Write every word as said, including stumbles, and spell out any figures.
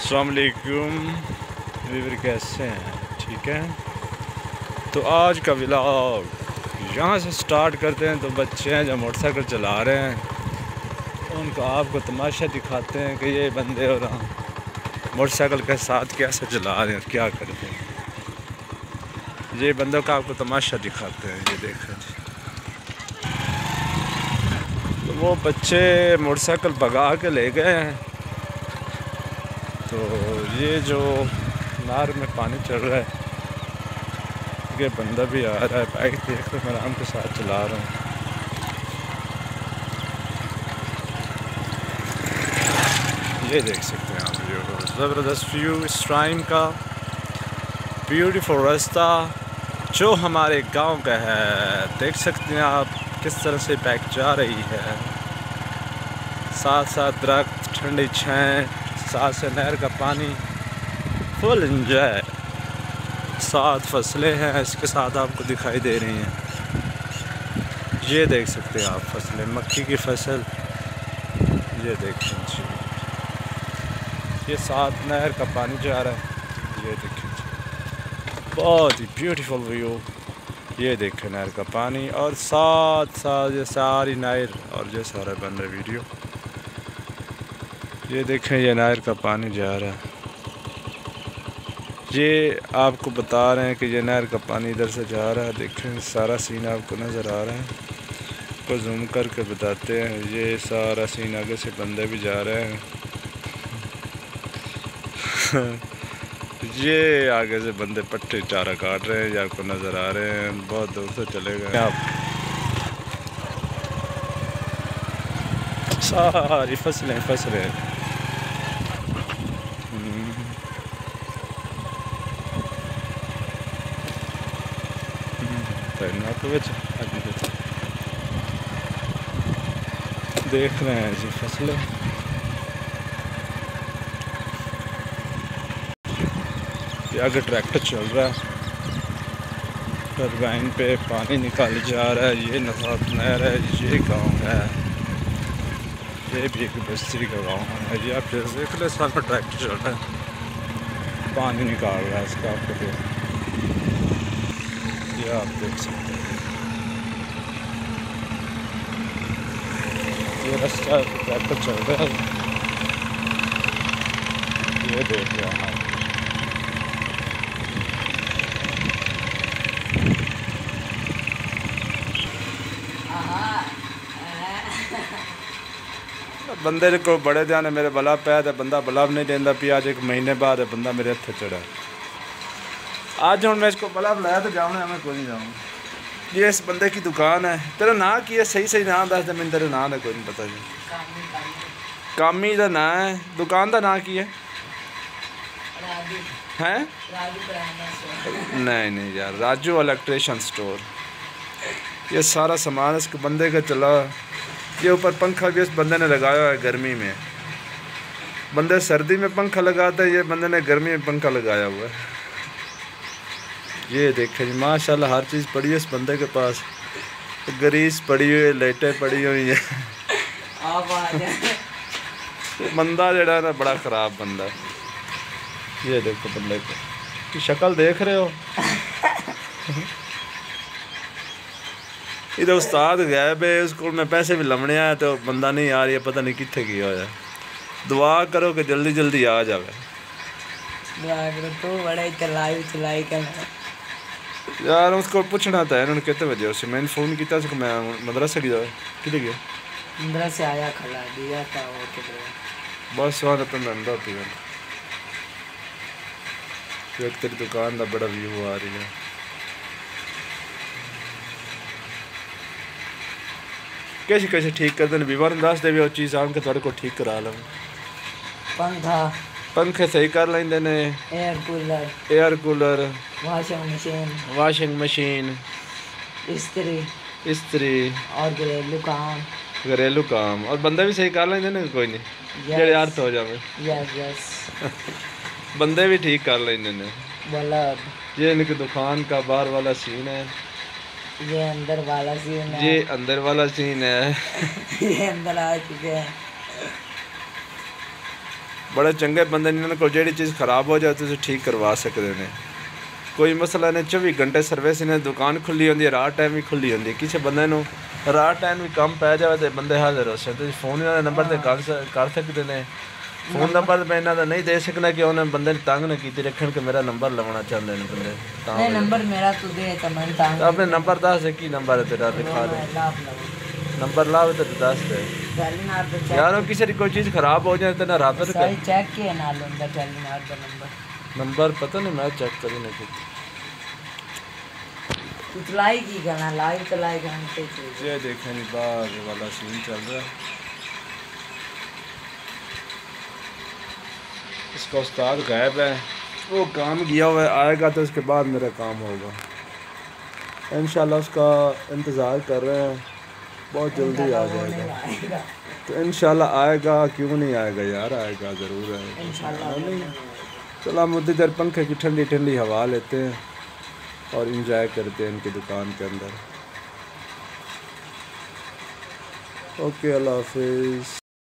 अस्सलाम वालेकुम व्यूअर, कैसे हैं? ठीक है। तो आज का व्लॉग यहाँ से स्टार्ट करते हैं। तो बच्चे हैं जो मोटरसाइकिल चला रहे हैं, उनको आपको तमाशा दिखाते हैं कि ये बंदे और मोटरसाइकिल के साथ कैसे चला रहे हैं, क्या करते हैं। ये बंदों का आपको तमाशा दिखाते हैं। ये देखें, तो वो बच्चे मोटरसाइकिल भगा के ले गए हैं। तो ये जो नार में पानी चल रहा है, ये बंदा भी आ रहा है, बाइक देख कर आराम के साथ चला रहा हूँ। ये देख सकते हैं आप, जो ज़बरदस्त व्यू इस टाइम का, ब्यूटीफुल रास्ता जो हमारे गांव का है। देख सकते हैं आप किस तरह से बाइक जा रही है, साथ साथ दरख्त, ठंडी छाएं, साथ से नहर का पानी, फुल इंजॉय। साथ फसलें हैं इसके साथ आपको दिखाई दे रही हैं। ये देख सकते हैं आप फसलें, मक्की की फसल, ये देखें जी। ये साथ नहर का पानी जा रहा है, ये देखें जी। बहुत ही ब्यूटीफुल व्यू। ये देखें नहर का पानी, और साथ साथ ये सारी नहर, और ये सारा बन रहा वीडियो। ये देखें, ये नहर का पानी जा रहा है। ये आपको बता रहे हैं कि ये नहर का पानी इधर से जा रहा है। देखें सारा सीन आपको नज़र आ रहा है, को जूम करके बताते हैं। ये सारा सीन, आगे से बंदे भी जा रहे हैं। ये आगे से बंदे पट्टे चारा काट रहे हैं, ये आपको नज़र आ रहे हैं। बहुत दूर से चले गए आप। सारी फसलें फसलें देख रहे हैं जी फसलें। आगे ट्रैक्टर चल रहा है, टरबाइन पे पानी निकाल जा रहा है। ये नसात नहर है, ये गांव है, ये भी एक बस्ती का गांव है। ये आप देख ले, सारा ट्रैक्टर चल रहा है, पानी निकाल रहा है इसका, आपको देख, ये आप देख सकते हैं। ये रास्ता ट्रैक्टर चल रहा है, ये देख रहे हैं। बंदे को बड़े ध्यान है, मेरे बला पाया तो बंदा बला भी नहीं देंदा पिया। आज एक महीने बाद बंदा मेरे हथ चढ़ा। आज हूँ मैं इसको बला बुलाया तो जाऊँ, मैं कोई नहीं जाऊँगा। ये इस बंदे की दुकान है। तेरा नाम की है? सही सही नाम दस दे, मैंने तेरा नाम है कोई नहीं पता जी। कामी का नाम है, दुकान का नाम की है? हैं? नहीं नहीं यार, राजू इलेक्ट्रिशियन स्टोर। ये सारा सामान इस बंदे का चला। ये ऊपर पंखा भी इस बंदे ने लगाया है गर्मी में। बंदे सर्दी में पंखा लगाता है, ये बंदे ने गर्मी में पंखा लगाया हुआ है। ये देखें जी, माशाल्लाह हर चीज़ पड़ी है इस बंदे के पास। ग्रीस पड़ी हुई है, लाइटें पड़ी हुई है। बंदा जड़ा ना बड़ा ख़राब बंदा है। ये देखो बंदे की शक्ल देख रहे हो। इधर उस्ताद गायब है, स्कूल में पैसे भी लमने आए तो बंदा नहीं आ रही है, पता नहीं कितने की हो जाए। दुआ करो कि जल्दी जल्दी आ जाए। दुआ करो तो बड़े चलाई चलाई कर यार उसको पूछना था इन्होंने कितने बजे उसे मैंने फ़ोन किया, मैं मदरसे गया। कितने गया? मदरसे आया, खला दिया था वो किधर बस वहाँ तो मैं अंदर थी। एक तेरी दुकान का बड़ा व्यू आ रही है। कैसे कैसे ठीक करते हैं बीमार दस दे भी और चीज़ आन के थोड़े को ठीक करा लूँ। पंखा पंखे सही कर लेंगे ने, air cooler air cooler, washing machine washing machine, इस्त्री इस्त्री और घरेलू काम घरेलू काम। और बंदे भी सही कर लेंगे ना, कोई नहीं जेड़े अर्थ हो जाए। यस यस बंदे भी ठीक कर लेंगे ने। बल्ब, ये इनकी दुकान का बाहर वाला सीन है, ये अंदर वाला सीन है, ये अंदर वाला सीन है। ये अंदर आ चुके हैं। बड़े चंगे बंदे इन्होंने को जेड़ी चीज़ खराब हो जाए तो ठीक करवा सकते हैं। कोई मसला नहीं, चौबी घंटे सर्विस इन्हें दुकान खुली होती है, रात टाइम भी खुली होती है। किसी बंदे नूं रात टाइम भी कम पै जाए तो बंदे हाजिर हो सकते। फोन इन्होंने नंबर से कर कर सकते हैं। फोन नंबर मैं इन्हों का नहीं दे सकना कि उन्हें बंदे ने तंग न की रखन कि मेरा नंबर लवना चाहते हैं बंदे। नहीं नंबर मेरा तो दे तो मैं तंग अपने नंबर दस है की नंबर है तेरा लिखा दे नंबर लाओ तो दस दे यार। किसी की कोई चीज़ खराब हो जाए तो ना रात सही चेक किया नाल होंदा टेलीनार दा नंबर नंबर पता नहीं मैं चेक करी नहीं की कुछ लाई की गाना लाइव तो लाइव घंटे चीज ये देखें नहीं बाहर वाला सीन चल रहा है। इसका उस्ताद गायब है, वो काम गया हुआ है, आएगा तो उसके बाद मेरा काम होगा इंशाल्लाह। उसका इंतज़ार कर रहे हैं, बहुत जल्दी आ जाएगा। तो इंशाल्लाह आएगा, क्यों नहीं आएगा यार, आएगा ज़रूर आएगा इंशाल्लाह। नहीं चलो हम उतनी देर पंखे की ठंडी ठंडी हवा लेते हैं और इंजॉय करते हैं इनकी दुकान के अंदर। ओके अल्लाह हाफिज़।